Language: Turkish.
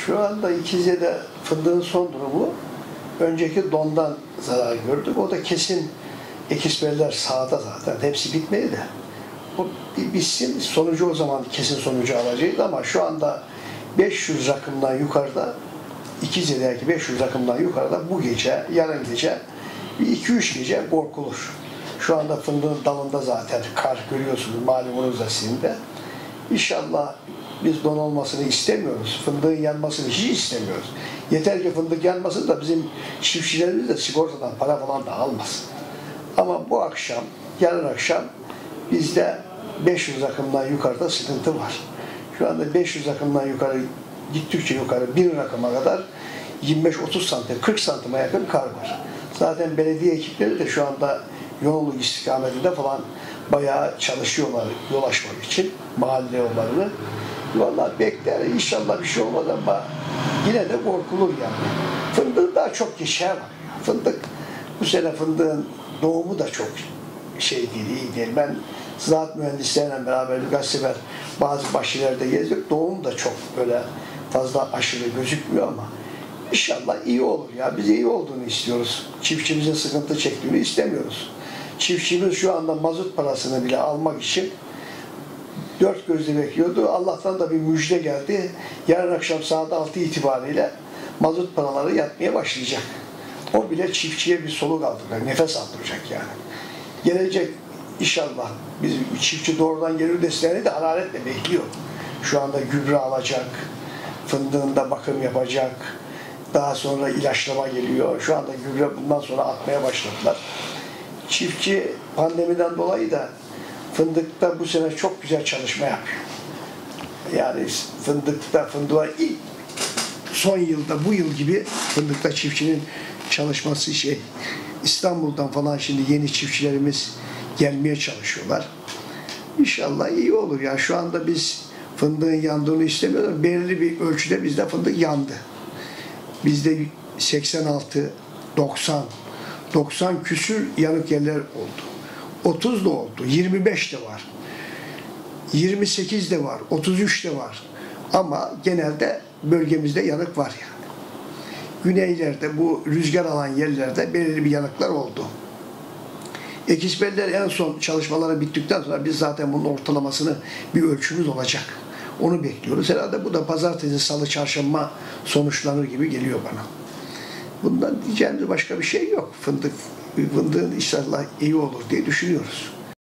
Şu anda İkizce'de fındığın son durumu, önceki dondan zarar gördük. O da kesin, ekisperler sahada zaten. Hepsi bitmedi de. O bir bitsin, sonucu o zaman kesin sonucu alacağız ama şu anda 500 rakımdan yukarıda, İkizce'deki 500 rakımdan yukarıda bu gece, yarın gece, bir 2-3 gece korkulur. Şu anda fındığın dalında zaten kar görüyorsunuz, malumunuz da sizin de. İnşallah biz don olmasını istemiyoruz. Fındığın yanmasını hiç istemiyoruz. Yeter ki fındık yanmasın da bizim çiftçilerimiz de sigortadan para falan da almasın. Ama bu akşam, yarın akşam bizde 500 rakımdan yukarıda sıkıntı var. Şu anda 500 rakımdan yukarı, gittikçe yukarı 1000 rakıma kadar 25-30 santim, 40 santime yakın kar var. Zaten belediye ekipleri de şu anda yoğunluk istikametinde falan bayağı çalışıyorlar yol açmak için, mahalle yollarını. Vallahi bekler, inşallah bir şey olmaz ama yine de korkulur yani. Fındığın daha çok geçer var. Fındık, bu sene fındığın doğumu da çok değil, iyi değil. Ben ziraat mühendisleriyle beraber birkaç sefer bazı başilerde gezdik. Doğum da çok böyle fazla aşırı gözükmüyor ama inşallah iyi olur ya. Biz iyi olduğunu istiyoruz. Çiftçimizin sıkıntı çektiğini istemiyoruz. Çiftçimiz şu anda mazot parasını bile almak için dört gözle bekliyordu. Allah'tan da bir müjde geldi. Yarın akşam saat 6 itibariyle mazot paraları yatmaya başlayacak. O bile çiftçiye bir soluk aldıracak, nefes aldıracak yani. Gelecek inşallah. Biz çiftçi doğrudan gelir desteğini de hararetle bekliyor. Şu anda gübre alacak, fındığında bakım yapacak, daha sonra ilaçlama geliyor. Şu anda gübre bundan sonra atmaya başladılar. Çiftçi pandemiden dolayı da fındıkta bu sene çok güzel çalışma yapıyor. Yani fındığa ilk son yılda, bu yıl gibi fındıkta çiftçinin çalışması İstanbul'dan falan şimdi yeni çiftçilerimiz gelmeye çalışıyorlar. İnşallah iyi olur ya. Şu anda biz fındığın yandığını istemiyoruz. Belirli bir ölçüde bizde fındık yandı. Bizde 86, 90 küsür yanık yerler oldu. 30 da oldu, 25 de var. 28 de var, 33 de var. Ama genelde bölgemizde yanık var yani. Güneylerde, bu rüzgar alan yerlerde belirli bir yanıklar oldu. Ekisberler en son çalışmaları bittikten sonra biz zaten bunun ortalamasını bir ölçümüz olacak. Onu bekliyoruz. Herhalde bu da pazartesi, salı, çarşamba sonuçlanır gibi geliyor bana. Bundan diyeceğimiz başka bir şey yok. Fındığın inşallah iyi olur diye düşünüyoruz.